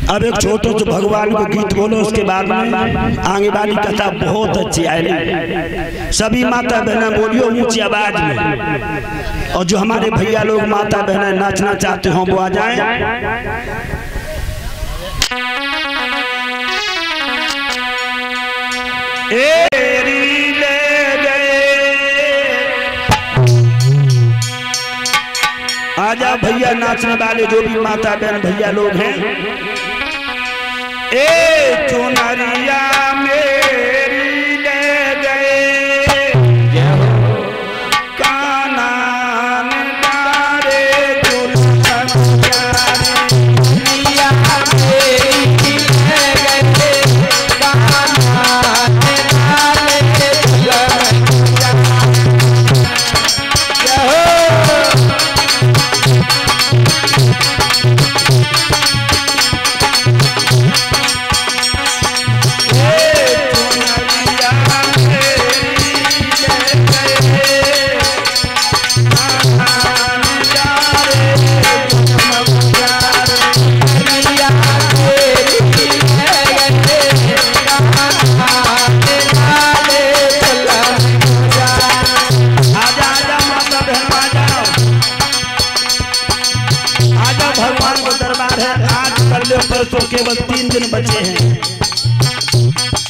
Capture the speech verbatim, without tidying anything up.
अब एक छोटे से भगवान को गीत बोलो, उसके बाद में आगे वाली कथा बहुत अच्छी आएगी। सभी माता बहना बोलियो ऊंची आवाज में, और जो हमारे भैया लोग माता बहना नाचना चाहते हो वो आ जाएं। एरी ले गए आजा भैया नाचने वाले जो भी माता बहन भैया लोग हैं। ए चुनरिया मेरी ले गए कानन डारे दुल्हन प्यारी मेरी ले गए कानन डारे दुल्हन परसों केवल तीन दिन बचे हैं।